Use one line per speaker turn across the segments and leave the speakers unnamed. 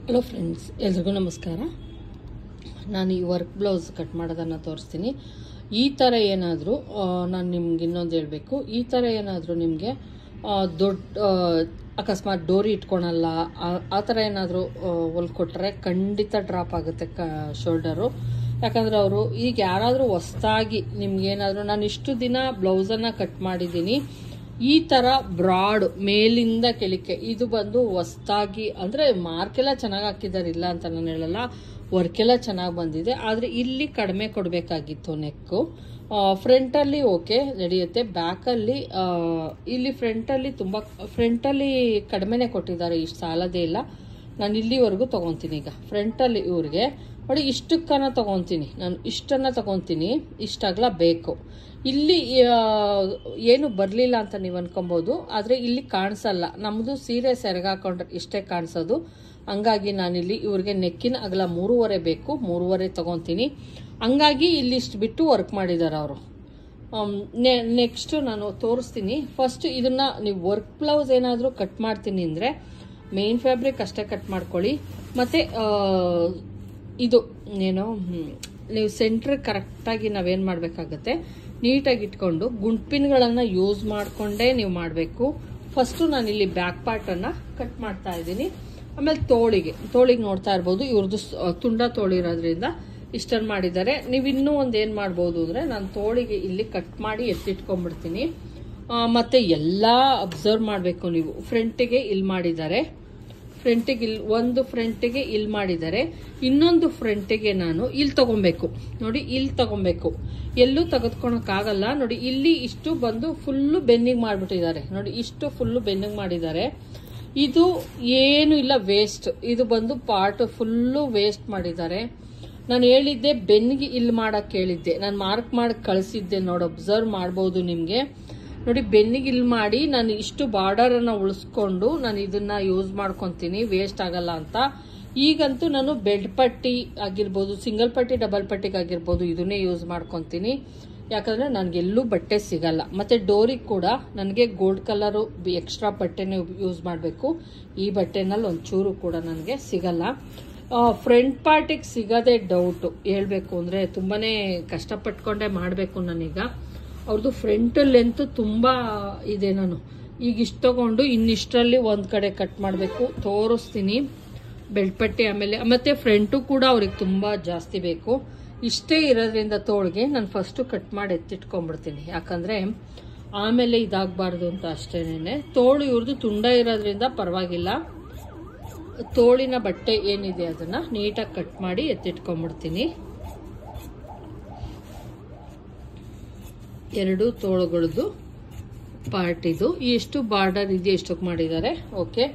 Hello friends, ಎಲ್ರಿಗೂ ನಮಸ್ಕಾರ. ನಾನು ಈ ವರ್ಕ್ ಬ್ಲೌಸ್ ಕಟ್ ಮಾಡೋದನ್ನು ತೋರಿಸ್ತೀನಿ. ಈ ಥರ ಏನಾದರೂ ನಾನು ನಿಮ್ಗೆ ಇನ್ನೊಂದು ಹೇಳಬೇಕು. ಈ ಥರ ಏನಾದರೂ ನಿಮಗೆ ದೊಡ್ಡ ಅಕಸ್ಮಾತ್ ಡೋರಿ ಇಟ್ಕೊಳಲ್ಲ, ಆ ಥರ ಏನಾದರೂ ಹೊಲ್ಕೊಟ್ರೆ ಖಂಡಿತ ಡ್ರಾಪ್ ಆಗುತ್ತೆ ಶೋಲ್ಡರು. ಯಾಕಂದರೆ ಅವರು ಈಗ ಯಾರಾದರೂ ಹೊಸ್ದಾಗಿ ನಿಮ್ಗೇನಾದರೂ, ನಾನು ಇಷ್ಟು ದಿನ ಬ್ಲೌಸನ್ನು ಕಟ್ ಮಾಡಿದ್ದೀನಿ ಈ ಥರ ಬ್ರಾಡ್ ಮೇಲಿಂದ ಕೆಳಕ್ಕೆ, ಇದು ಬಂದು ಹೊಸ್ದಾಗಿ ಅಂದರೆ ಮಾರ್ಕೆಲ್ಲ ಚೆನ್ನಾಗಿ ಹಾಕಿದ್ದಾರೆ, ಇಲ್ಲ ಅಂತ ನಾನು ಹೇಳಲ್ಲ, ವರ್ಕೆಲ್ಲ ಚೆನ್ನಾಗಿ ಬಂದಿದೆ. ಆದರೆ ಇಲ್ಲಿ ಕಡಿಮೆ ಕೊಡಬೇಕಾಗಿತ್ತು ನೆಕ್ಕು. ಫ್ರಂಟಲ್ಲಿ ಓಕೆ ನಡೆಯುತ್ತೆ, ಬ್ಯಾಕಲ್ಲಿ ಇಲ್ಲಿ ಫ್ರಂಟಲ್ಲಿ ಕಡಿಮೆನೇ ಕೊಟ್ಟಿದ್ದಾರೆ, ಇಷ್ಟು ಸಾಲದೇ ಇಲ್ಲ. ನಾನು ಇಲ್ಲಿವರೆಗೂ ತೊಗೊತೀನಿ. ಈಗ ಫ್ರಂಟಲ್ಲಿ ಇವ್ರಿಗೆ ನೋಡಿ ಇಷ್ಟಕ್ಕನ ತೊಗೊತೀನಿ, ನಾನು ಇಷ್ಟನ್ನು ತೊಗೊತೀನಿ, ಇಷ್ಟಾಗಲ ಬೇಕು. ಇಲ್ಲಿ ಏನು ಬರಲಿಲ್ಲ ಅಂತ ನೀವು ಅನ್ಕೊಬೋದು, ಆದರೆ ಇಲ್ಲಿ ಕಾಣಿಸಲ್ಲ. ನಮ್ಮದು ಸೀರೆ ಸೆರಗಾಕೊಂಡ್ರೆ ಇಷ್ಟೇ ಕಾಣಿಸೋದು. ಹಂಗಾಗಿ ನಾನಿಲ್ಲಿ ಇವ್ರಿಗೆ ನೆಕ್ಕಿನ ಅಗಲ 3.5 ಬೇಕು, 3.5 ತೊಗೊತೀನಿ. ಹಂಗಾಗಿ ಇಲ್ಲಿ ಇಷ್ಟು ಬಿಟ್ಟು ವರ್ಕ್ ಮಾಡಿದ್ದಾರೆ ಅವರು. ನೆಕ್ಸ್ಟ್ ನಾನು ತೋರಿಸ್ತೀನಿ. ಫಸ್ಟ್ ಇದನ್ನ ನೀವು ವರ್ಕ್ ಬ್ಲೌಸ್ ಏನಾದರೂ ಕಟ್ ಮಾಡ್ತೀನಿ ಅಂದರೆ ಮೇನ್ ಫ್ಯಾಬ್ರಿಕ್ ಅಷ್ಟೇ ಕಟ್ ಮಾಡ್ಕೊಳ್ಳಿ. ಮತ್ತು ಇದು ಏನು ನೀವು ಸೆಂಟ್ರ್ ಕರೆಕ್ಟಾಗಿ ನಾವೇನು ಮಾಡಬೇಕಾಗತ್ತೆ, ನೀಟಾಗಿ ಇಟ್ಕೊಂಡು ಗುಂಡ್ಪಿನ್ಗಳನ್ನು ಯೂಸ್ ಮಾಡಿಕೊಂಡೇ ನೀವು ಮಾಡಬೇಕು. ಫಸ್ಟು ನಾನಿಲ್ಲಿ ಬ್ಯಾಕ್ ಪಾರ್ಟನ್ನು ಕಟ್ ಮಾಡ್ತಾ ಇದ್ದೀನಿ. ಆಮೇಲೆ ತೋಳಿಗೆ ನೋಡ್ತಾ ಇರ್ಬೋದು, ಇವ್ರದ್ದು ತುಂಡ ತೋಳಿರೋದ್ರಿಂದ ಇಷ್ಟನ್ನು ಮಾಡಿದ್ದಾರೆ. ನೀವು ಇನ್ನೂ ಒಂದು ಏನು ಮಾಡ್ಬೋದು ಅಂದರೆ, ನಾನು ತೋಳಿಗೆ ಇಲ್ಲಿ ಕಟ್ ಮಾಡಿ ಎತ್ತಿಟ್ಕೊಂಡ್ಬಿಡ್ತೀನಿ. ಮತ್ತು ಎಲ್ಲ ಅಬ್ಸರ್ವ್ ಮಾಡಬೇಕು ನೀವು. ಫ್ರಂಟಿಗೆ ಇಲ್ಲಿ ಮಾಡಿದ್ದಾರೆ, ಒಂದು ಫ್ರಂಟಿಗೆ ಇಲ್ಲಿ ಮಾಡಿದ್ದಾರೆ, ಇನ್ನೊಂದು ಫ್ರಂಟಿಗೆ ನಾನು ಇಲ್ಲಿ ತಗೊಬೇಕು. ನೋಡಿ ಇಲ್ಲಿ ತಗೊಬೇಕು, ಎಲ್ಲೂ ತೆಗೆದುಕೊಳಕ್ಕಾಗಲ್ಲ. ನೋಡಿ ಇಲ್ಲಿ ಇಷ್ಟು ಬಂದು ಫುಲ್ಲು ಬೆನ್ನಿಗೆ ಮಾಡಿಬಿಟ್ಟಿದ್ದಾರೆ. ನೋಡಿ ಇಷ್ಟು ಫುಲ್ಲು ಬೆನ್ನಿಗೆ ಮಾಡಿದ್ದಾರೆ. ಇದು ಏನು ಇಲ್ಲ, ವೇಸ್ಟ್. ಇದು ಬಂದು ಪಾರ್ಟ್ ಫುಲ್ಲು ವೇಸ್ಟ್ ಮಾಡಿದ್ದಾರೆ. ನಾನು ಹೇಳಿದ್ದೆ ಬೆನ್ನಿಗೆ ಇಲ್ಲಿ ಮಾಡಕ್ಕೆ ಹೇಳಿದ್ದೆ, ನಾನು ಮಾರ್ಕ್ ಮಾಡಿ ಕಳಿಸಿದ್ದೆ. ನೋಡಿ ಅಬ್ಸರ್ವ್ ಮಾಡ್ಬೋದು ನಿಮಗೆ. ನೋಡಿ ಬೆನ್ನಿಗೆ ಇಲ್ಲಿ ಮಾಡಿ ನಾನು ಇಷ್ಟು ಬಾರ್ಡರನ್ನು ಉಳಿಸ್ಕೊಂಡು ನಾನು ಇದನ್ನ ಯೂಸ್ ಮಾಡ್ಕೊತೀನಿ, ವೇಸ್ಟ್ ಆಗಲ್ಲ ಅಂತ. ಈಗಂತೂ ನಾನು ಬೆಡ್ ಪಟ್ಟಿ ಆಗಿರ್ಬೋದು, ಸಿಂಗಲ್ ಪಟ್ಟಿ ಡಬಲ್ ಪಟ್ಟಿಗಾಗಿರ್ಬೋದು ಇದನ್ನೇ ಯೂಸ್ ಮಾಡ್ಕೊತೀನಿ. ಯಾಕಂದರೆ ನನಗೆಲ್ಲೂ ಬಟ್ಟೆ ಸಿಗಲ್ಲ. ಮತ್ತು ಡೋರಿಗೆ ಕೂಡ ನನಗೆ ಗೋಲ್ಡ್ ಕಲರು ಎಕ್ಸ್ಟ್ರಾ ಬಟ್ಟೆನೇ ಯೂಸ್ ಮಾಡಬೇಕು. ಈ ಬಟ್ಟೆನಲ್ಲಿ ಒಂಚೂರು ಕೂಡ ನನಗೆ ಸಿಗಲ್ಲ. ಫ್ರಂಟ್ ಪಾರ್ಟಿಗೆ ಸಿಗೋದೇ ಡೌಟು. ಹೇಳಬೇಕು ಅಂದರೆ ತುಂಬಾ ಕಷ್ಟಪಟ್ಕೊಂಡೇ ಮಾಡಬೇಕು ನಾನೀಗ. ಅವ್ರದ್ದು ಫ್ರಂಟ್ ಲೆಂತ್ ತುಂಬ ಇದೆ. ನಾನು ಈಗ ಇಷ್ಟು ತಗೊಂಡು ಇನ್ನಿಷ್ಟರಲ್ಲಿ ಒಂದು ಕಡೆ ಕಟ್ ಮಾಡಬೇಕು, ತೋರಿಸ್ತೀನಿ. ಬೆಲ್ಟ್ ಪಟ್ಟಿ ಆಮೇಲೆ ಮತ್ತೆ ಫ್ರಂಟು ಕೂಡ ಅವ್ರಿಗೆ ತುಂಬ ಜಾಸ್ತಿ ಬೇಕು. ಇಷ್ಟೇ ಇರೋದ್ರಿಂದ ತೋಳಿಗೆ ನಾನು ಫಸ್ಟು ಕಟ್ ಮಾಡಿ ಎತ್ತಿಟ್ಕೊಂಡ್ಬಿಡ್ತೀನಿ. ಯಾಕಂದರೆ ಆಮೇಲೆ ಇದಾಗಬಾರ್ದು ಅಂತ ಅಷ್ಟೇನೆ. ತೋಳು ಇವ್ರದ್ದು ತುಂಡ ಇರೋದ್ರಿಂದ ಪರವಾಗಿಲ್ಲ. ತೋಳಿನ ಬಟ್ಟೆ ಏನಿದೆ ಅದನ್ನು ನೀಟಾಗಿ ಕಟ್ ಮಾಡಿ ಎತ್ತಿಟ್ಕೊಂಡ್ಬಿಡ್ತೀನಿ. ಎರಡು ತೋಳುಗಳದ್ದು ಪಾರ್ಟ್ ಇದು. ಎಷ್ಟು ಬಾರ್ಡರ್ ಇದೆ ಎಷ್ಟಕ್ಕೆ ಮಾಡಿದ್ದಾರೆ. ಓಕೆ,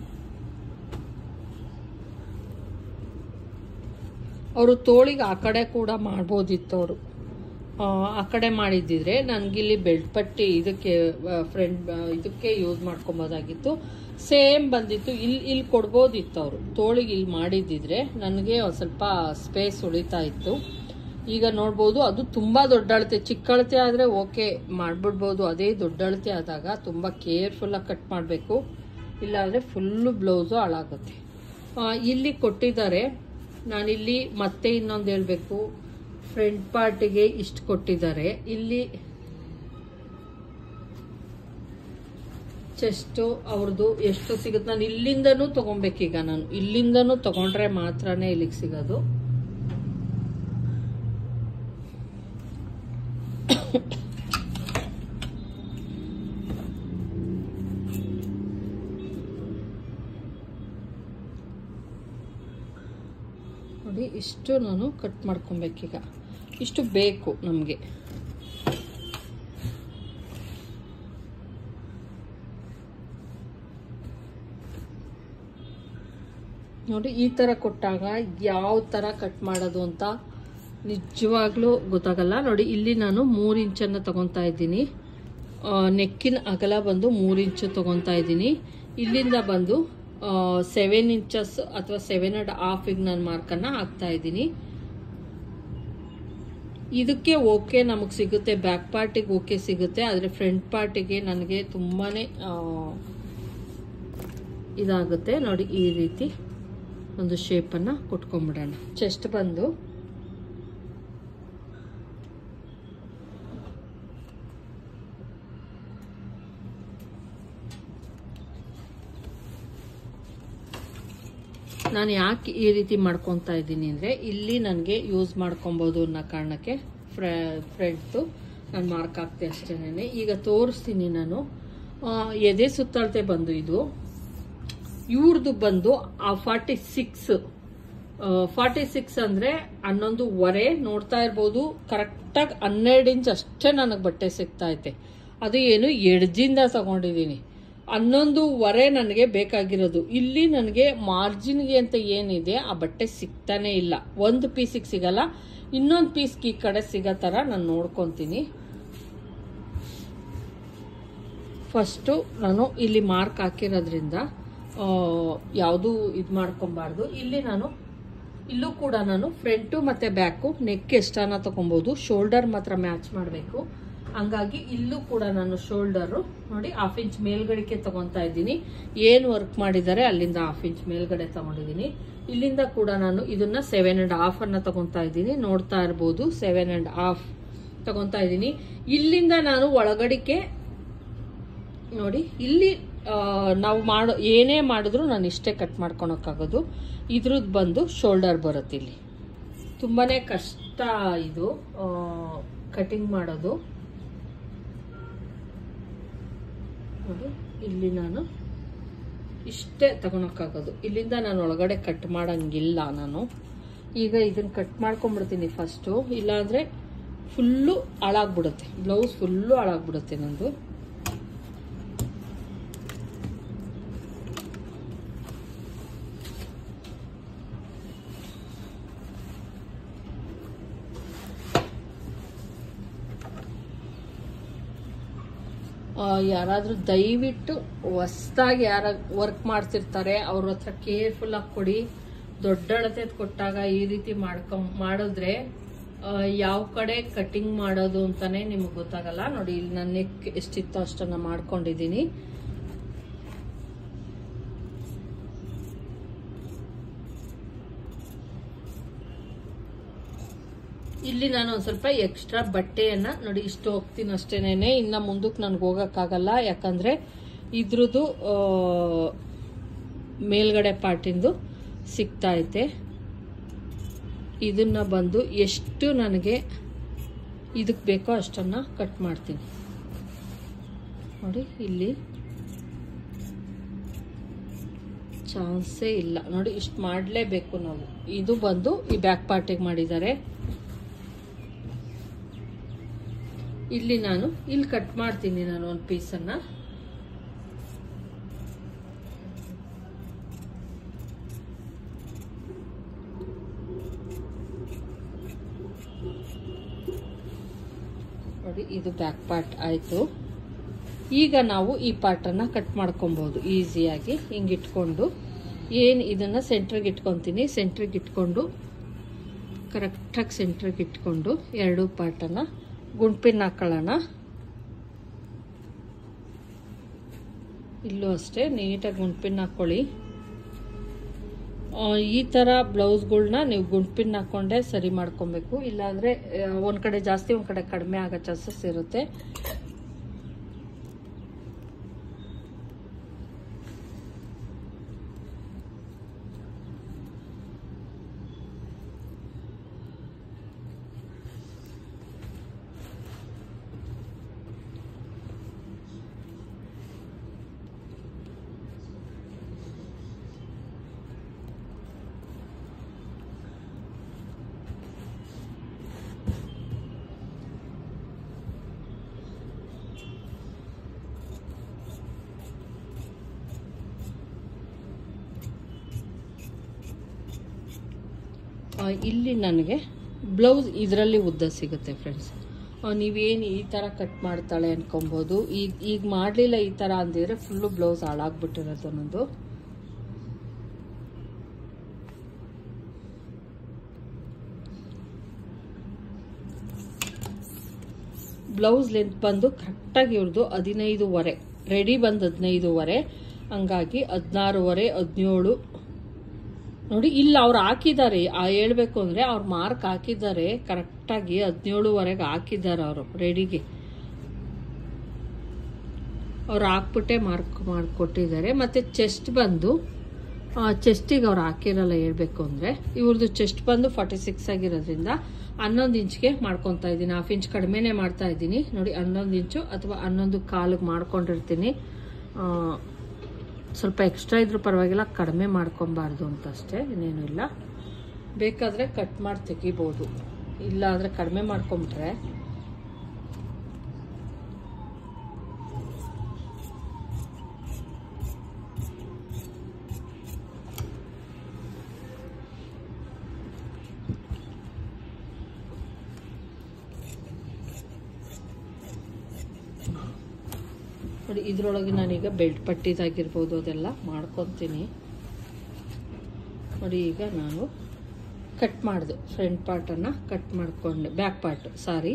ಅವರು ತೋಳಿಗೆ ಆ ಕಡೆ ಕೂಡ ಮಾಡ್ಬೋದಿತ್ತು. ಅವರು ಆ ಕಡೆ ಮಾಡಿದ್ದಿದ್ರೆ ನನಗಿಲ್ಲಿ ಬೆಲ್ಟ್ ಪಟ್ಟಿ ಇದಕ್ಕೆ ಯೂಸ್ ಮಾಡ್ಕೊಬೋದಾಗಿತ್ತು. ಸೇಮ್ ಬಂದಿತ್ತು. ಇಲ್ಲಿ ಕೊಡ್ಬೋದಿತ್ತು. ಅವರು ತೋಳಿಗೆ ಇಲ್ಲಿ ಮಾಡಿದ್ದಿದ್ರೆ ನನಗೆ ಒಂದು ಸ್ವಲ್ಪ ಸ್ಪೇಸ್ ಉಳಿತಾ ಇತ್ತು. ಈಗ ನೋಡ್ಬೋದು, ಅದು ತುಂಬ ದೊಡ್ಡ ಅಳತೆ. ಚಿಕ್ಕ ಅಳತೆ ಆದರೆ ಓಕೆ ಮಾಡಿಬಿಡ್ಬೋದು. ಅದೇ ದೊಡ್ಡ ಅಳತೆ ಆದಾಗ ತುಂಬ ಕೇರ್ಫುಲ್ಲಾಗಿ ಕಟ್ ಮಾಡಬೇಕು, ಇಲ್ಲಾಂದರೆ ಫುಲ್ಲು ಬ್ಲೌಸು ಹಾಳಾಗುತ್ತೆ. ಇಲ್ಲಿ ಕೊಟ್ಟಿದ್ದಾರೆ. ನಾನಿಲ್ಲಿ ಮತ್ತೆ ಇನ್ನೊಂದು ಹೇಳಬೇಕು, ಫ್ರಂಟ್ ಪಾರ್ಟಿಗೆ ಇಷ್ಟು ಕೊಟ್ಟಿದ್ದಾರೆ. ಇಲ್ಲಿ ಚೆಸ್ಟು ಅವ್ರದ್ದು ಎಷ್ಟು ಸಿಗುತ್ತೆ, ನಾನು ಇಲ್ಲಿಂದನೂ ತೊಗೊಬೇಕೀಗ. ನಾನು ಇಲ್ಲಿಂದನೂ ತೊಗೊಂಡ್ರೆ ಮಾತ್ರನೇ ಇಲ್ಲಿಗೆ ಸಿಗೋದು. ನೋಡಿ ಇಷ್ಟು ನಾನು ಕಟ್ ಮಾಡ್ಕೊಬೇಕೀಗ. ಇಷ್ಟು ಬೇಕು ನಮಗೆ. ನೋಡಿ ಈ ಥರ ಕೊಟ್ಟಾಗ ಯಾವ ಥರ ಕಟ್ ಮಾಡೋದು ಅಂತ ನಿಜವಾಗ್ಲೂ ಗೊತ್ತಾಗಲ್ಲ. ನೋಡಿ ಇಲ್ಲಿ ನಾನು 3 ಇಂಚನ್ನು ತಗೊತಾ ಇದ್ದೀನಿ. ನೆಕ್ಕಿನ ಅಗಲ ಬಂದು 3 ಇಂಚು ತಗೊತಾ ಇದ್ದೀನಿ. ಇಲ್ಲಿಂದ ಬಂದು 7 ಇಂಚಸ್ ಅಥವಾ 7.5 ನಾನು ಮಾರ್ಕನ್ನು ಹಾಕ್ತಾ ಇದ್ದೀನಿ. ಇದಕ್ಕೆ ಓಕೆ ನಮಗೆ ಸಿಗುತ್ತೆ, ಬ್ಯಾಕ್ ಪಾರ್ಟಿಗೆ ಓಕೆ ಸಿಗುತ್ತೆ. ಆದರೆ ಫ್ರಂಟ್ ಪಾರ್ಟಿಗೆ ನನಗೆ ತುಂಬಾ ಇದಾಗುತ್ತೆ. ನೋಡಿ ಈ ರೀತಿ ಒಂದು ಶೇಪನ್ನು ಕೊಟ್ಕೊಂಡ್ಬಿಡೋಣ. ಚೆಸ್ಟ್ ಬಂದು ನಾನು ಯಾಕೆ ಈ ರೀತಿ ಮಾಡ್ಕೊತಾ ಇದ್ದೀನಿ ಅಂದರೆ ಇಲ್ಲಿ ನನಗೆ ಯೂಸ್ ಮಾಡ್ಕೊಬೋದು ಅನ್ನೋ ಕಾರಣಕ್ಕೆ ಫ್ರಂಟ್ದು ನಾನು ಮಾರ್ಕ್ ಹಾಕ್ತೆ ಅಷ್ಟೇನೆ. ಈಗ ತೋರಿಸ್ತೀನಿ ನಾನು. ಎದೆ ಸುತ್ತಳತೆ ಬಂದು ಇದು ಇವ್ರದ್ದು ಬಂದು 46 ಅಂದರೆ 11.5 ನೋಡ್ತಾ ಇರ್ಬೋದು. ಕರೆಕ್ಟಾಗಿ 12 ಇಂಚ್ ಅಷ್ಟೇ ನನಗೆ ಬಟ್ಟೆ ಸಿಗ್ತಾ ಐತೆ. ಅದು ಏನು ಎಡ್ಜಿಂದ ತಗೊಂಡಿದ್ದೀನಿ. 11.5 ನನಗೆ ಬೇಕಾಗಿರೋದು. ಇಲ್ಲಿ ನನಗೆ ಮಾರ್ಜಿನ್ಗೆ ಅಂತ ಏನಿದೆ ಆ ಬಟ್ಟೆ ಸಿಗ್ತಾನೆ ಇಲ್ಲ. ಒಂದು ಪೀಸಿಗೆ ಸಿಗಲ್ಲ, ಇನ್ನೊಂದು ಪೀಸ್ಗೆ ಈ ಕಡೆ ಸಿಗೋ ಥರ ನಾನು ನೋಡ್ಕೊತೀನಿ. ಫಸ್ಟು ನಾನು ಇಲ್ಲಿ ಮಾರ್ಕ್ ಹಾಕಿರೋದ್ರಿಂದ ಯಾವುದು ಇದು ಮಾಡ್ಕೊಬಾರ್ದು. ಇಲ್ಲೂ ಕೂಡ ನಾನು ಫ್ರಂಟು ಮತ್ತು ಬ್ಯಾಕು ನೆಕ್ ಎಷ್ಟನ್ನ ತಗೊಬೋದು. ಶೋಲ್ಡರ್ ಮಾತ್ರ ಮ್ಯಾಚ್ ಮಾಡಬೇಕು. ಹಂಗಾಗಿ ಇಲ್ಲೂ ಕೂಡ ನಾನು ಶೋಲ್ಡರು ನೋಡಿ 1/2 ಇಂಚ್ ಮೇಲ್ಗಡೆಗೆ ತಗೊತಾ ಇದ್ದೀನಿ. ಏನು ವರ್ಕ್ ಮಾಡಿದ್ದಾರೆ ಅಲ್ಲಿಂದ 1/2 ಇಂಚ್ ಮೇಲ್ಗಡೆ ತಗೊಂಡಿದ್ದೀನಿ. ಇಲ್ಲಿಂದ ಕೂಡ ನಾನು ಇದನ್ನ 7.5 ಅನ್ನ ತಗೊತಾ ಇದ್ದೀನಿ. ನೋಡ್ತಾ ಇರ್ಬೋದು 7.5 ತಗೊತಾ ಇದ್ದೀನಿ. ಇಲ್ಲಿಂದ ನಾನು ಒಳಗಡಿಕೆ ನೋಡಿ, ಇಲ್ಲಿ ನಾವು ಏನೇ ಮಾಡಿದ್ರು ನಾನು ಇಷ್ಟೇ ಕಟ್ ಮಾಡ್ಕೊಳಕ್ಕಾಗೋದು. ಇದ್ರದ್ದು ಬಂದು ಶೋಲ್ಡರ್ ಬರುತ್ತೆ. ಇಲ್ಲಿ ತುಂಬಾನೇ ಕಷ್ಟ ಇದು ಕಟಿಂಗ್ ಮಾಡೋದು. ನೋಡಿ, ಇಲ್ಲಿ ನಾನು ಇಷ್ಟೇ ತಗೊಳಕ್ಕಾಗೋದು. ಇಲ್ಲಿಂದ ನಾನು ಒಳಗಡೆ ಕಟ್ ಮಾಡಂಗಿಲ್ಲ. ನಾನು ಈಗ ಇದನ್ನ ಕಟ್ ಮಾಡ್ಕೊಂಡ್ಬಿಡ್ತೀನಿ ಫಸ್ಟು, ಇಲ್ಲಾಂದ್ರೆ ಫುಲ್ಲು ಹಾಳಾಗ್ಬಿಡುತ್ತೆ. ಬ್ಲೌಸ್ ಫುಲ್ಲು ಹಾಳಾಗ್ಬಿಡುತ್ತೆ ನಂದು. ಯಾರಾದ್ರೂ ದಯವಿಟ್ಟು ಹೊಸದಾಗಿ ಯಾರ ವರ್ಕ್ ಮಾಡ್ತಿರ್ತಾರೆ ಅವ್ರ ಹತ್ರ ಕೇರ್ಫುಲ್ ಆಗಿ ಕೊಡಿ. ದೊಡ್ಡ ಅಳತೆ ಕೊಟ್ಟಾಗ ಈ ರೀತಿ ಮಾಡಿದ್ರೆ ಯಾವ ಕಡೆ ಕಟಿಂಗ್ ಮಾಡೋದು ಅಂತಾನೆ ನಿಮ್ಗೆ ಗೊತ್ತಾಗಲ್ಲ. ನೋಡಿ, ಇಲ್ಲಿ ನನ್ನ ನೆಕ್ ಎಷ್ಟಿತ್ತೋ ಅಷ್ಟನ್ನ ಮಾಡ್ಕೊಂಡಿದ್ದೀನಿ. ಇಲ್ಲಿ ನಾನು ಒಂದ್ ಸ್ವಲ್ಪ ಎಕ್ಸ್ಟ್ರಾ ಬಟ್ಟೆಯನ್ನ ನೋಡಿ ಇಷ್ಟು ಹೋಗ್ತೀನಿ ಅಷ್ಟೇನೆ. ಇನ್ನ ಮುಂದಕ್ಕೆ ನನ್ಗೆ ಹೋಗಕ್ಕಾಗಲ್ಲ, ಯಾಕಂದ್ರೆ ಇದ್ರದ್ದು ಮೇಲ್ಗಡೆ ಪಾರ್ಟಿಂದು ಸಿಗ್ತಾ ಐತೆ. ಇದನ್ನ ಬಂದು ಎಷ್ಟು ನನಗೆ ಇದಕ್ಕೆ ಬೇಕೋ ಅಷ್ಟನ್ನ ಕಟ್ ಮಾಡ್ತೀನಿ. ನೋಡಿ, ಇಲ್ಲಿ ಚಾನ್ಸೇ ಇಲ್ಲ. ನೋಡಿ, ಇಷ್ಟು ಮಾಡಲೇಬೇಕು ನಾವು. ಇದು ಬಂದು ಈ ಬ್ಯಾಕ್ ಪಾರ್ಟಿಗೆ ಮಾಡಿದ್ದಾರೆ. ಇಲ್ಲಿ ಕಟ್ ಮಾಡ್ತೀನಿ ನಾನು ಒಂದು ಪೀಸನ್ನ. ನೋಡಿ, ಇದು ಬ್ಯಾಕ್ ಪಾರ್ಟ್ ಆಯ್ತು. ಈಗ ನಾವು ಈ ಪಾರ್ಟನ್ನ ಕಟ್ ಮಾಡ್ಕೊಬಹುದು ಈಸಿಯಾಗಿ. ಹಿಂಗಿಟ್ಕೊಂಡು ಇದನ್ನ ಸೆಂಟ್ರಿಗೆ ಇಟ್ಕೊತೀನಿ. ಸೆಂಟ್ರಿಗೆ ಇಟ್ಕೊಂಡು ಕರೆಕ್ಟಾಗಿ ಸೆಂಟ್ರಿಗೆ ಇಟ್ಕೊಂಡು ಎರಡು ಪಾರ್ಟನ್ನ ಗುಂಡ್ಪಿನ್ ಹಾಕೊಳ್ಳೋಣ. ಇಲ್ಲೂ ಅಷ್ಟೇ ನೀಟಾಗಿ ಗುಂಡ್ಪಿನ್ ಹಾಕೊಳ್ಳಿ. ಈ ಥರ ಬ್ಲೌಸ್ಗಳ್ನ ನೀವು ಗುಂಡ್ಪಿನ್ ಹಾಕ್ಕೊಂಡೆ ಸರಿ ಮಾಡ್ಕೊಬೇಕು. ಇಲ್ಲಾಂದರೆ ಒಂದು ಕಡೆ ಜಾಸ್ತಿ ಒಂದು ಕಡೆ ಕಡಿಮೆ ಆಗೋ ಚಾನ್ಸಸ್ ಇರುತ್ತೆ. ಇಲ್ಲಿ ನನಗೆ ಬ್ಲೌಸ್ ಇದರಲ್ಲಿ ಉದ್ದ ಸಿಗುತ್ತೆ ಫ್ರೆಂಡ್ಸ್. ನೀವೇನು ಈ ಥರ ಕಟ್ ಮಾಡ್ತಾಳೆ ಅನ್ಕೊಬೋದು. ಈಗ ಮಾಡಲಿಲ್ಲ ಈ ಥರ ಅಂದಿದ್ರೆ ಫುಲ್ಲು ಬ್ಲೌಸ್ ಹಾಳಾಗ್ಬಿಟ್ಟಿರೋದು ಅನ್ನೋದು. ಬ್ಲೌಸ್ ಲೆಂತ್ ಬಂದು ಕರೆಕ್ಟಾಗಿ ಇವ್ರದ್ದು 15.5, ರೆಡಿ ಬಂದು 15.5. ಹಂಗಾಗಿ 16.5, 17 ನೋಡಿ ಇಲ್ಲಿ ಅವ್ರು ಹಾಕಿದ್ದಾರೆ, ಹೇಳ್ಬೇಕು ಅಂದರೆ ಅವ್ರು ಮಾರ್ಕ್ ಹಾಕಿದ್ದಾರೆ ಕರೆಕ್ಟಾಗಿ 17ವರೆಗೆ ಹಾಕಿದ್ದಾರೆ ಅವರು ರೆಡಿಗೆ. ಅವ್ರು ಹಾಕ್ಬಿಟ್ಟೆ ಮಾರ್ಕ್ ಮಾಡಿಕೊಟ್ಟಿದ್ದಾರೆ. ಮತ್ತು ಚೆಸ್ಟ್ ಬಂದು ಚೆಸ್ಟಿಗೆ ಅವ್ರು ಹಾಕಿರಲ್ಲ ಹೇಳ್ಬೇಕು ಅಂದರೆ. ಇವ್ರದ್ದು ಚೆಸ್ಟ್ ಬಂದು 46 ಆಗಿರೋದ್ರಿಂದ 11 ಇಂಚ್ಗೆ ಮಾಡ್ಕೊತಾ ಇದ್ದೀನಿ. 1/2 ಇಂಚ್ ಕಡಿಮೆನೇ ಮಾಡ್ತಾ ಇದ್ದೀನಿ ನೋಡಿ. 11 ಇಂಚು ಅಥವಾ 11 ಕಾಲಿಗೆ ಮಾಡ್ಕೊಂಡಿರ್ತೀನಿ. ಸ್ವಲ್ಪ ಎಕ್ಸ್ಟ್ರಾ ಇದ್ರೂ ಪರವಾಗಿಲ್ಲ, ಕಡಿಮೆ ಮಾಡ್ಕೊಬಾರ್ದು ಅಂತ ಅಷ್ಟೇ, ಇನ್ನೇನು ಇಲ್ಲ. ಬೇಕಾದರೆ ಕಟ್ ಮಾಡಿ ತೆಗಿಬೋದು, ಇಲ್ಲ ಅಂದರೆ ಕಡಿಮೆ ಮಾಡ್ಕೊಂಬಿಟ್ರೆ ನೋಡಿ. ಇದರೊಳಗೆ ನಾನೀಗ ಬೆಲ್ಟ್ ಪಟ್ಟಿದಾಗಿರ್ಬೋದು ಅದೆಲ್ಲ ಮಾಡ್ಕೊತೀನಿ ನೋಡಿ. ಈಗ ನಾನು ಕಟ್ ಮಾಡಿದೆ, ಫ್ರಂಟ್ ಪಾರ್ಟನ್ನು ಕಟ್ ಮಾಡಿಕೊಂಡೆ, ಬ್ಯಾಕ್ ಪಾರ್ಟ್ ಸಾರಿ.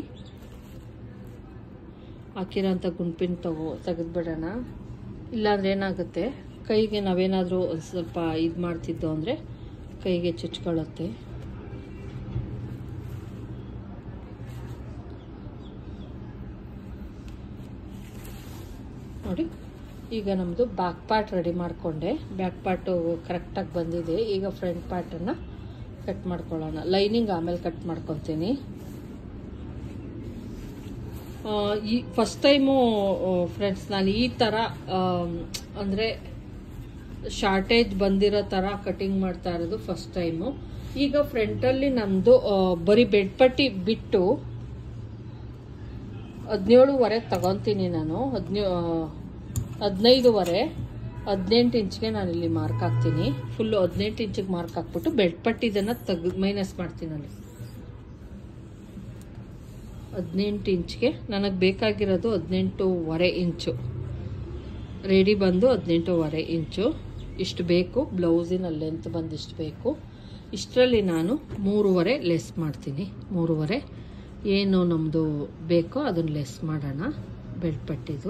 ಹಾಕಿರೋಂಥ ಗುಂಪಿನ ತೆಗೆದ್ಬಿಡೋಣ. ಇಲ್ಲಾಂದ್ರೆ ಏನಾಗುತ್ತೆ, ಕೈಗೆ ನಾವೇನಾದರೂ ಒಂದು ಸ್ವಲ್ಪ ಇದು ಮಾಡ್ತಿದ್ದೋ ಅಂದರೆ ಕೈಗೆ ಚುಚ್ಕೊಳ್ಳುತ್ತೆ. ನೋಡಿ ಈಗ ನಮ್ಮದು ಬ್ಯಾಕ್ ಪಾರ್ಟ್ ರೆಡಿ ಮಾಡಿಕೊಂಡೆ. ಬ್ಯಾಕ್ ಪಾರ್ಟು ಕರೆಕ್ಟಾಗಿ ಬಂದಿದೆ. ಈಗ ಫ್ರಂಟ್ ಪಾರ್ಟನ್ನು ಕಟ್ ಮಾಡ್ಕೊಳ್ಳೋಣ. ಲೈನಿಂಗ್ ಆಮೇಲೆ ಕಟ್ ಮಾಡ್ಕೊತೀನಿ. ಈ ಫಸ್ಟ್ ಟೈಮು ಫ್ರೆಂಡ್ಸ್ ನಾನು ಈ ಥರ ಅಂದರೆ ಶಾರ್ಟೇಜ್ ಬಂದಿರೋ ಥರ ಕಟಿಂಗ್ ಮಾಡ್ತಾ ಇರೋದು ಫಸ್ಟ್ ಟೈಮು. ಈಗ ಫ್ರಂಟಲ್ಲಿ ನಮ್ಮದು ಬರೀ ಬೆಡ್ ಪಟ್ಟಿ ಬಿಟ್ಟು 17ವರೆ ತಗೊತೀನಿ ನಾನು. 15ವರೆ 18 ಇಂಚ್ಗೆ ನಾನಿಲ್ಲಿ ಮಾರ್ಕ್ ಹಾಕ್ತೀನಿ. ಫುಲ್ಲು 18 ಇಂಚಿಗೆ ಮಾರ್ಕ್ ಹಾಕ್ಬಿಟ್ಟು ಬೆಲ್ಟ್ ಪಟ್ಟಿದನ್ನು ಮೈನಸ್ ಮಾಡ್ತೀನಿ ಅಲ್ಲಿ. 18 ಇಂಚ್ಗೆ ನನಗೆ ಬೇಕಾಗಿರೋದು 18.25 ಇಂಚು. ರೆಡಿ ಬಂದು 18.25 ಇಂಚು ಇಷ್ಟು ಬೇಕು. ಬ್ಲೌಸಿನ ಲೆಂತ್ ಬಂದು ಇಷ್ಟು ಬೇಕು. ಇಷ್ಟರಲ್ಲಿ ನಾನು 3ವರೆ ಲೆಸ್ ಮಾಡ್ತೀನಿ. 3ವರೆ ಏನು ನಮ್ಮದು ಬೇಕೋ ಅದನ್ನು ಲೆಸ್ ಮಾಡೋಣ. ಬೆಲ್ಟ್ ಪಟ್ಟಿದು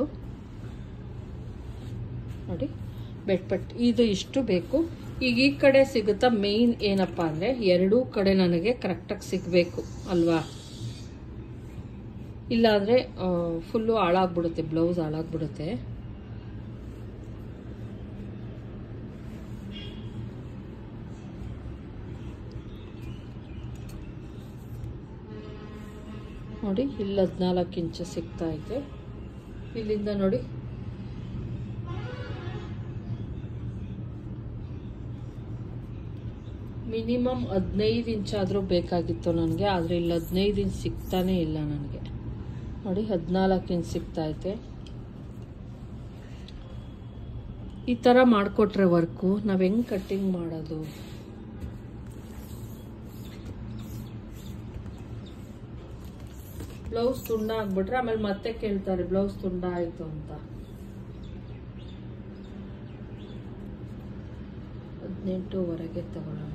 ನೋಡಿ, ಬೆಲ್ಟ್ ಪಟ್ಟಿ ಇದು ಇಷ್ಟು ಬೇಕು. ಈಗ ಈ ಕಡೆ ಸಿಗುತ್ತಾ, ಮೇಯ್ನ್ ಏನಪ್ಪ ಅಂದರೆ ಎರಡೂ ಕಡೆ ನನಗೆ ಕರೆಕ್ಟಾಗಿ ಸಿಗಬೇಕು ಅಲ್ವಾ. ಇಲ್ಲಾಂದರೆ ಫುಲ್ಲು ಹಾಳಾಗ್ಬಿಡುತ್ತೆ, ಬ್ಲೌಸ್ ಹಾಳಾಗ್ಬಿಡುತ್ತೆ. ನೋಡಿ ಇಲ್ಲಿ 14 ಇಂಚು ಸಿಗ್ತಾ ಐತೆ. ಇಲ್ಲಿಂದ ನೋಡಿ ಮಿನಿಮಮ್ 15 ಇಂಚಾದರೂ ಬೇಕಾಗಿತ್ತು ನನಗೆ, ಆದರೆ ಇಲ್ಲಿ 15 ಇಂಚ್ ಸಿಗ್ತಾನೇ ಇಲ್ಲ ನನಗೆ. ನೋಡಿ 14 ಇಂಚ್ ಸಿಗ್ತಾ ಐತೆ. ಈ ಥರ ಮಾಡಿಕೊಟ್ರೆ ವರ್ಕು ನಾವು ಹೆಂಗೆ ಕಟ್ಟಿಂಗ್ ಮಾಡೋದು? ಬ್ಲೌಸ್ ತುಂಡ ಆಗ್ಬಿಟ್ರೆ ಆಮೇಲೆ ಮತ್ತೆ ಕೇಳ್ತಾರೆ ಬ್ಲೌಸ್ ತುಂಡ ಆಯ್ತು ಅಂತ. 18ವರೆಗೆ ತಗೊಳ್ಳೋಣ.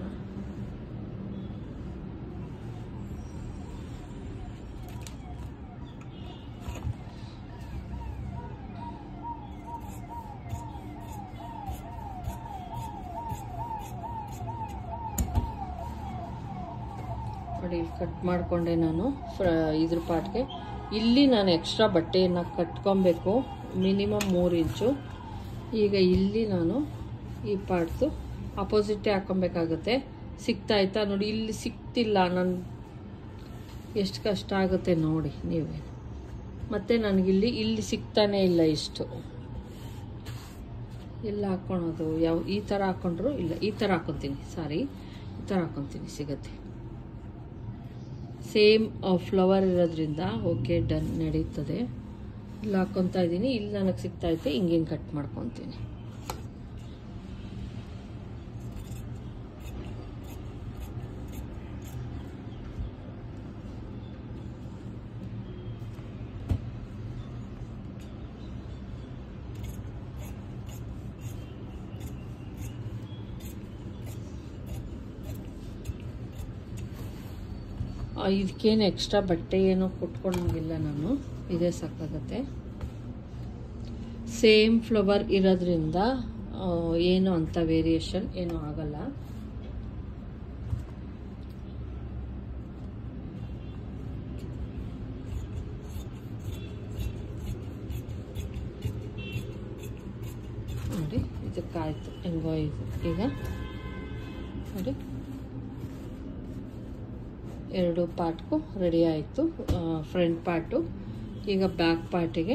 ನೋಡಿ ಇಲ್ಲಿ ಕಟ್ ಮಾಡಿಕೊಂಡೆ ನಾನು ಇದ್ರ ಪಾರ್ಟ್ಗೆ. ಇಲ್ಲಿ ನಾನು ಎಕ್ಸ್ಟ್ರಾ ಬಟ್ಟೆಯನ್ನು ಕಟ್ಕೊಬೇಕು, ಮಿನಿಮಮ್ 3 ಇಂಚು. ಈಗ ಇಲ್ಲಿ ನಾನು ಈ ಪಾರ್ಟ್ಸು ಅಪೋಸಿಟೇ ಹಾಕೊಬೇಕಾಗುತ್ತೆ. ಸಿಗ್ತಾಯ್ತಾ ನೋಡಿ, ಇಲ್ಲಿ ಸಿಗ್ತಿಲ್ಲ. ನಾನು ಎಷ್ಟು ಕಷ್ಟ ಆಗುತ್ತೆ ನೋಡಿ ನೀವೇ. ಮತ್ತು ನನಗಿಲ್ಲಿ ಇಲ್ಲಿ ಸಿಗ್ತಾನೇ ಇಲ್ಲ. ಇಷ್ಟು ಎಲ್ಲ ಹಾಕ್ಕೊಳೋದು ಈ ಥರ ಹಾಕ್ಕೊಂಡ್ರು ಇಲ್ಲ, ಈ ಥರ ಹಾಕ್ಕೊತೀನಿ, ಸಾರಿ ಈ ಥರ ಹಾಕ್ಕೊತೀನಿ, ಸಿಗುತ್ತೆ. ಸೇಮ್ ಫ್ಲವರ್ ಇರೋದ್ರಿಂದ ಓಕೆ ಡನ್ ನಡೀತದೆ. ಇಲ್ಲಿ ಹಾಕ್ಕೊತಾ ಇದ್ದೀನಿ. ಇಲ್ಲಿ ನನಗೆ ಸಿಗ್ತಾ ಐತೆ, ಹಿಂಗೆ ಕಟ್ ಮಾಡ್ಕೊತೀನಿ. ಇದಕ್ಕೇನು ಎಕ್ಸ್ಟ್ರಾ ಬಟ್ಟೆ ಏನೋ ಕೊಟ್ಕೊಂಡೋಗಿಲ್ಲ ನಾನು, ಇದೇ ಸಾಕಾಗತ್ತೆ. ಸೇಮ್ ಫ್ಲವರ್ ಇರೋದ್ರಿಂದ ಏನು ಅಂತ ವೇರಿಯೇಷನ್ ಏನೂ ಆಗಲ್ಲ. ಹೆಂಗೋ ಇದು ಈಗ ನೋಡಿ 2 ಪಾರ್ಟ್ಗೂ ರೆಡಿ ಆಯಿತು. ಫ್ರಂಟ್ ಪಾರ್ಟು ಈಗ ಬ್ಯಾಕ್ ಪಾರ್ಟಿಗೆ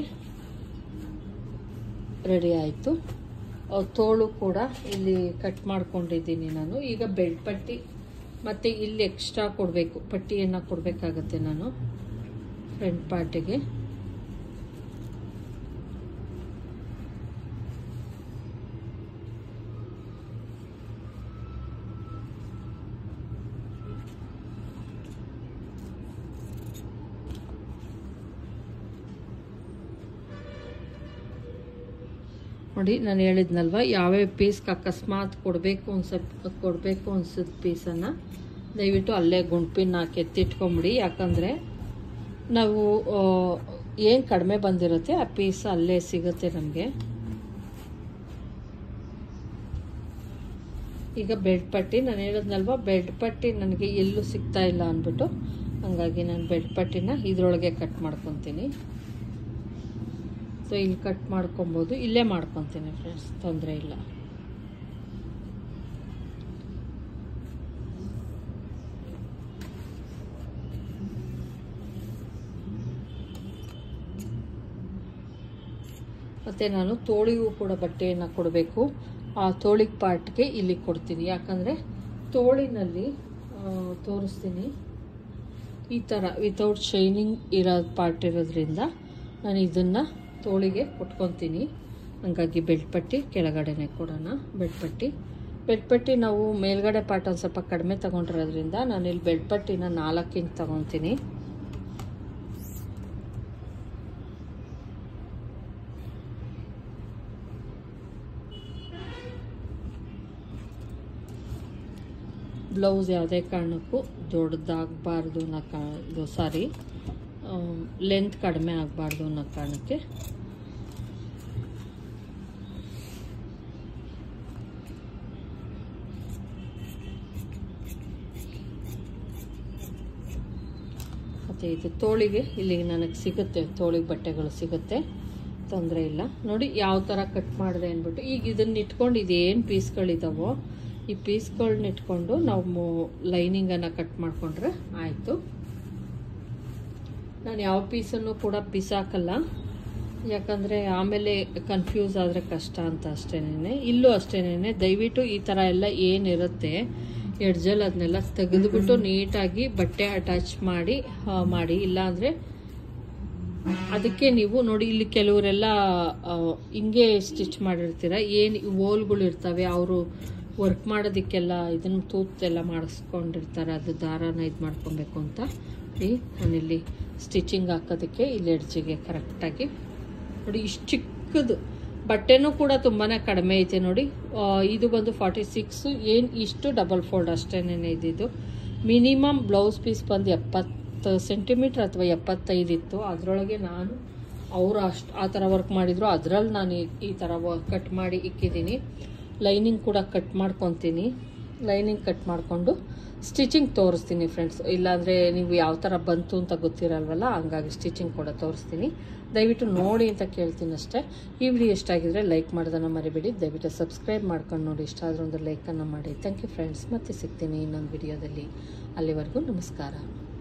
ರೆಡಿ ಆಯಿತು. ತೋಳು ಕೂಡ ಇಲ್ಲಿ ಕಟ್ ಮಾಡ್ಕೊಂಡಿದ್ದೀನಿ ನಾನು. ಈಗ ಬೆಲ್ಟ್ ಪಟ್ಟಿ ಮತ್ತು ಇಲ್ಲಿ ಎಕ್ಸ್ಟ್ರಾ ಕೊಡಬೇಕು, ಪಟ್ಟಿಯನ್ನು ಕೊಡಬೇಕಾಗತ್ತೆ ನಾನು ಫ್ರಂಟ್ ಪಾರ್ಟಿಗೆ. ನೋಡಿ ನಾನು ಹೇಳಿದ್ನಲ್ವ, ಯಾವ್ಯಾವ ಪೀಸ್ಗೆ ಅಕಸ್ಮಾತ್ ಕೊಡಬೇಕು ಅನ್ಸಿದ ಪೀಸನ್ನು ದಯವಿಟ್ಟು ಅಲ್ಲೇ ಗುಂಡ್ಪಿನ ಹಾಕಿ ಎತ್ತಿಟ್ಕೊಂಬಿಡಿ. ಯಾಕಂದರೆ ನಾವು ಏನು ಕಡಿಮೆ ಬಂದಿರುತ್ತೆ ಆ ಪೀಸ್ ಅಲ್ಲೇ ಸಿಗುತ್ತೆ ನಮಗೆ. ಈಗ ಬೆಲ್ಟ್ ಪಟ್ಟಿ ನಾನು ಹೇಳಿದ್ನಲ್ವ, ಬೆಲ್ಟ್ ಪಟ್ಟಿ ನನಗೆ ಎಲ್ಲೂ ಸಿಗ್ತಾ ಇಲ್ಲ ಅಂದ್ಬಿಟ್ಟು ಹಾಗಾಗಿ ನಾನು ಬೆಲ್ಟ್ ಪಟ್ಟಿನ ಇದರೊಳಗೆ ಕಟ್ ಮಾಡ್ಕೊತೀನಿ. ಸೊ ಇಲ್ಲಿ ಕಟ್ ಮಾಡ್ಕೊಬೋದು, ಇಲ್ಲೇ ಮಾಡ್ಕೊತೀನಿ ಫ್ರೆಂಡ್ಸ್, ತೊಂದರೆ ಇಲ್ಲ. ಮತ್ತು ನಾನು ತೋಳಿಗೂ ಕೂಡ ಬಟ್ಟೆಯನ್ನು ಕೊಡಬೇಕು. ಆ ತೋಳಿಗೆ ಪಾರ್ಟ್ಗೆ ಇಲ್ಲಿ ಕೊಡ್ತೀನಿ. ಯಾಕಂದರೆ ತೋಳಿನಲ್ಲಿ ತೋರಿಸ್ತೀನಿ, ಈ ಥರ ವಿತೌಟ್ ಶೈನಿಂಗ್ ಇರೋ ಪಾರ್ಟ್ ಇರೋದ್ರಿಂದ ನಾನು ಇದನ್ನು ತೋಳಿಗೆ ಕೊಟ್ಕೊತೀನಿ. ಹಾಗಾಗಿ ಬೆಲ್ಟ್ ಪಟ್ಟಿ ಕೆಳಗಡೆನೆ ಕೊಡೋಣ. ಬೆಲ್ಟ್ ಪಟ್ಟಿ ನಾವು ಮೇಲ್ಗಡೆ ಪಾರ್ಟ್ ಒಂದು ಸ್ವಲ್ಪ ಕಡಿಮೆ ತೊಗೊಂಡಿರೋದ್ರಿಂದ ನಾನು ಇಲ್ಲಿ ಬೆಲ್ಟ್ ಪಟ್ಟಿನ 4 ಇಂಚ್ ತೊಗೊತೀನಿ. ಬ್ಲೌಸ್ ಯಾವುದೇ ಕಾರಣಕ್ಕೂ ದೊಡ್ಡದಾಗಬಾರ್ದು ಲೆಂತ್ ಕಡಿಮೆ ಆಗಬಾರ್ದು ಅನ್ನೋ ಕಾರಣಕ್ಕೆ ಮತ್ತು ಇದು ತೋಳಿಗೆ ಇಲ್ಲಿಗೆ ನನಗೆ ಸಿಗುತ್ತೆ, ತೋಳಿಗೆ ಬಟ್ಟೆಗಳು ಸಿಗುತ್ತೆ, ತೊಂದರೆ ಇಲ್ಲ. ನೋಡಿ ಯಾವ ಥರ ಕಟ್ ಮಾಡಿದೆ ಅಂದ್ಬಿಟ್ಟು ಈಗ ಇದನ್ನ ಇಟ್ಕೊಂಡು ಇದೇನು ಪೀಸ್ಗಳಿದಾವೋ ಈ ಪೀಸ್ಗಳನ್ನ ಇಟ್ಕೊಂಡು ನಾವು ಲೈನಿಂಗನ್ನು ಕಟ್ ಮಾಡಿಕೊಂಡ್ರೆ ಆಯಿತು. ನಾನು ಯಾವ ಪೀಸನ್ನು ಕೂಡ ಬಿಸಾಕಲ್ಲ, ಯಾಕಂದರೆ ಆಮೇಲೆ ಕನ್ಫ್ಯೂಸ್ ಆದರೆ ಕಷ್ಟ ಅಂತ ಅಷ್ಟೇನೆ. ಇಲ್ಲೂ ಅಷ್ಟೇನೆ, ದಯವಿಟ್ಟು ಈ ಥರ ಎಲ್ಲ ಏನಿರುತ್ತೆ ಎಡ್ಜಲ್ಲಿ ಅದನ್ನೆಲ್ಲ ತೆಗೆದುಬಿಟ್ಟು ನೀಟಾಗಿ ಬಟ್ಟೆ ಅಟ್ಯಾಚ್ ಮಾಡಿ ಇಲ್ಲಾಂದರೆ ಅದಕ್ಕೆ ನೀವು ನೋಡಿ ಇಲ್ಲಿ ಕೆಲವರೆಲ್ಲ ಹಿಂಗೆ ಸ್ಟಿಚ್ ಮಾಡಿರ್ತೀರ, ಏನು ಹೋಲ್ಗಳು ಇರ್ತವೆ, ಅವರು ವರ್ಕ್ ಮಾಡೋದಕ್ಕೆಲ್ಲ ಇದನ್ನು ತೂತೆಲ್ಲ ಮಾಡಿಸ್ಕೊಂಡಿರ್ತಾರೆ, ಅದು ದಾರಾನ ಇದು ಮಾಡ್ಕೊಬೇಕು ಅಂತ. ನಾನಿಲ್ಲಿ ಸ್ಟಿಚಿಂಗ್ ಹಾಕೋದಕ್ಕೆ ಇಲ್ಲಿ ಎಡ್ಜಿಗೆ ಕರೆಕ್ಟಾಗಿ ನೋಡಿ ಇಷ್ಟು ಚಿಕ್ಕದು ಬಟ್ಟೆನೂ ಕೂಡ ತುಂಬಾ ಕಡಿಮೆ ಐತೆ ನೋಡಿ. ಇದು ಬಂದು 46, ಏನು ಇಷ್ಟು ಡಬಲ್ ಫೋಲ್ಡ್ ಅಷ್ಟೇನೆ ಇದ್ದಿದ್ದು. ಮಿನಿಮಮ್ ಬ್ಲೌಸ್ ಪೀಸ್ ಬಂದು 70 ಸೆಂಟಿಮೀಟ್ರ್ ಅಥವಾ 75 ಇತ್ತು. ಅದರೊಳಗೆ ನಾನು ಅವರು ಆ ಥರ ವರ್ಕ್ ಮಾಡಿದ್ರು, ಅದರಲ್ಲಿ ನಾನು ಈ ಥರ ಕಟ್ ಮಾಡಿ ಇಕ್ಕಿದ್ದೀನಿ. ಲೈನಿಂಗ್ ಕೂಡ ಕಟ್ ಮಾಡ್ಕೊತೀನಿ. ಲೈನಿಂಗ್ ಕಟ್ ಮಾಡಿಕೊಂಡು ಸ್ಟಿಚಿಂಗ್ ತೋರಿಸ್ತೀನಿ ಫ್ರೆಂಡ್ಸ್, ಇಲ್ಲಾಂದರೆ ನೀವು ಯಾವ ಥರ ಬಂತು ಅಂತ ಗೊತ್ತಿರಲ್ವಲ್ಲ, ಹಂಗಾಗಿ ಸ್ಟಿಚಿಂಗ್ ಕೂಡ ತೋರಿಸ್ತೀನಿ. ದಯವಿಟ್ಟು ನೋಡಿ ಅಂತ ಕೇಳ್ತೀನಿ ಅಷ್ಟೇ. ಈ ವಿಡಿಯೋ ಇಷ್ಟ ಆಗಿದ್ರೆ ಲೈಕ್ ಮಾಡೋದನ್ನು ಮರಿಬೇಡಿ. ದಯವಿಟ್ಟು ಸಬ್ಸ್ಕ್ರೈಬ್ ಮಾಡ್ಕೊಂಡು ನೋಡಿ, ಇಷ್ಟ ಆದರೂ ಒಂದು ಲೈಕನ್ನು ಮಾಡಿ. ಥ್ಯಾಂಕ್ ಯು ಫ್ರೆಂಡ್ಸ್, ಮತ್ತೆ ಸಿಗ್ತೀನಿ ಇನ್ನೊಂದು ವಿಡಿಯೋದಲ್ಲಿ. ಅಲ್ಲಿವರೆಗೂ ನಮಸ್ಕಾರ.